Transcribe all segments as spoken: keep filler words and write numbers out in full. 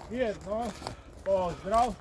Mirno, pozdrav.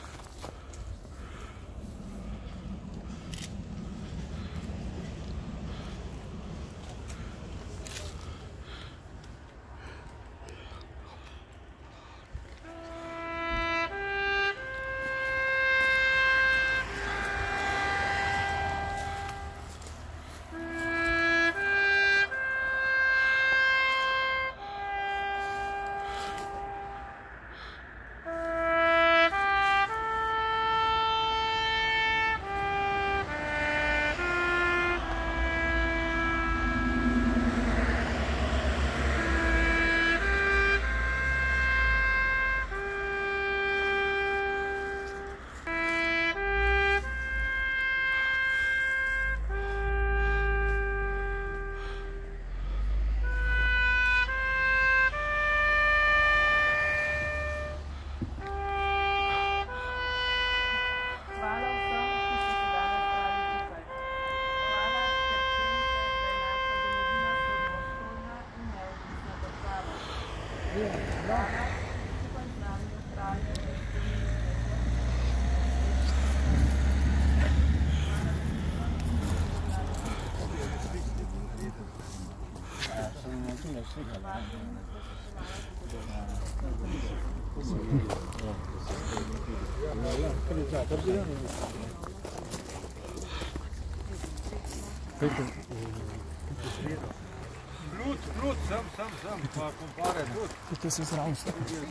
Blut, blut, sem, sem, sem, pa kompare, blut. Tukaj se zravstvo.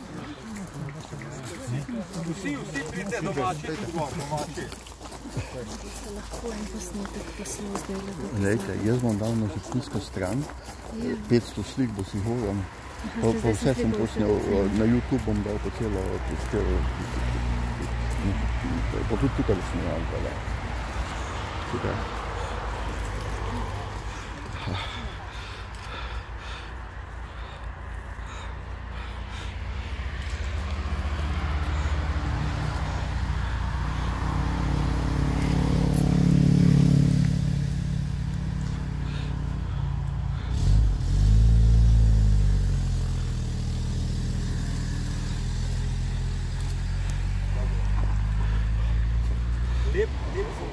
Vsi, vsi pridite domači, domači. Lahko en posnetek poslu zdaj le. Glejte, jaz bom dal na žepninsko stran, petsto slik bo si horam, pa vse sem posnel, na YouTube bom dal po celo, pa tudi tukaj snimam, tale. Tukaj. Lep, lep so.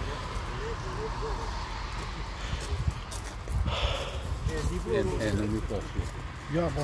Eno mi pošli. Ja, bom.